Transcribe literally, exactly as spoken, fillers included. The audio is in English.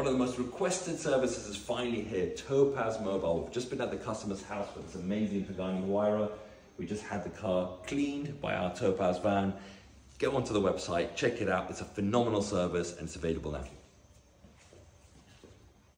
of the most requested services is finally here, Topaz Mobile. We've just been at the customer's house with this amazing Pagani Huayra. We just had the car cleaned by our Topaz van. Get onto the website, check it out. It's a phenomenal service and it's available now.